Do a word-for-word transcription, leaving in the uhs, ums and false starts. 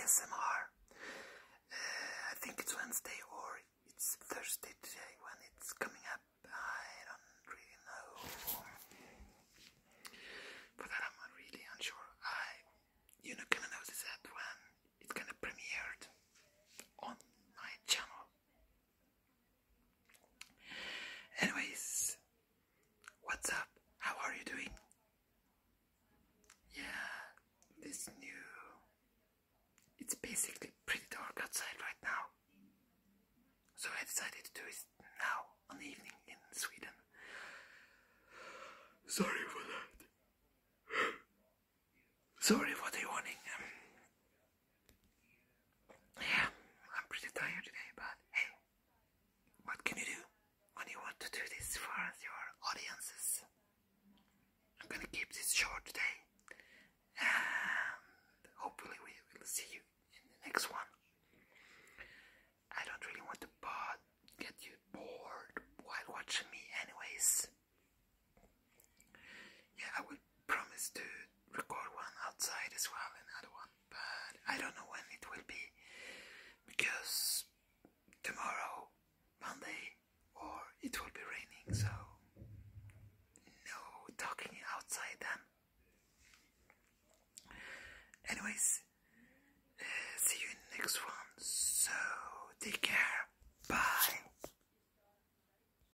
S M R. Uh, I think it's Wednesday or it's Thursday today when it's coming up. I don't really know. For that I'm really unsure. I, you're not gonna notice that when it's gonna premiered on my channel. Anyways, what's up? How are you doing? Yeah, this new... It's basically pretty dark outside right now. So I decided to do it now, on the evening in Sweden. Sorry for that. Sorry for the warning. Um, yeah, I'm pretty tired today, but hey, what can you do when you want to do this for your audiences? I'm gonna keep this short today, and hopefully we will see you in the next one. I don't really want to bod get you bored while watching me anyways. Yeah, I will promise to record one outside as well, another one, but I don't know when it will be, because tomorrow, Monday, or it will be raining, so no talking outside then. Anyways,